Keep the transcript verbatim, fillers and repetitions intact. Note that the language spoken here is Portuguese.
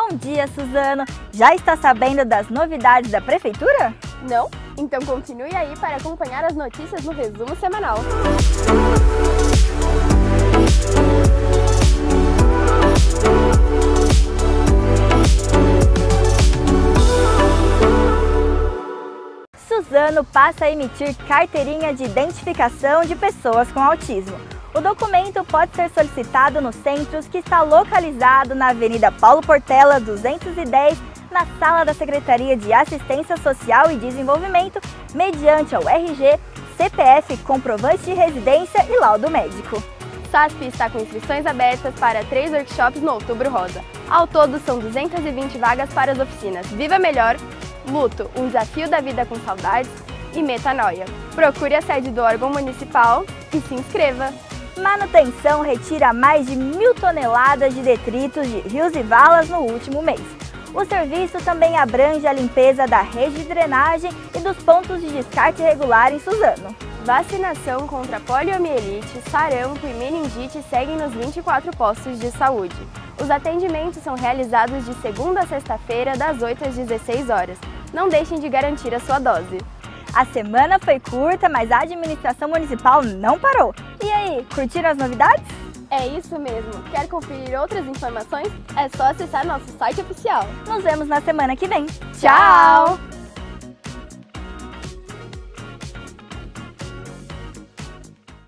Bom dia, Suzano! Já está sabendo das novidades da Prefeitura? Não? Então continue aí para acompanhar as notícias no resumo semanal. Suzano passa a emitir carteirinha de identificação de pessoas com autismo. O documento pode ser solicitado nos centros que está localizado na Avenida Paulo Portela, duzentos e dez, na sala da Secretaria de Assistência Social e Desenvolvimento, mediante ao R G, C P F, comprovante de residência e laudo médico. SASP está com inscrições abertas para três workshops no Outubro Rosa. Ao todo, são duzentas e vinte vagas para as oficinas Viva Melhor, Luto, um desafio da vida com saudades e Metanoia. Procure a sede do órgão municipal e se inscreva! Manutenção retira mais de mil toneladas de detritos de rios e valas no último mês. O serviço também abrange a limpeza da rede de drenagem e dos pontos de descarte regular em Suzano. Vacinação contra poliomielite, sarampo e meningite seguem nos vinte e quatro postos de saúde. Os atendimentos são realizados de segunda a sexta-feira, das oito às dezesseis horas. Não deixem de garantir a sua dose. A semana foi curta, mas a administração municipal não parou. E aí, curtiram as novidades? É isso mesmo! Quer conferir outras informações? É só acessar nosso site oficial. Nos vemos na semana que vem. Tchau!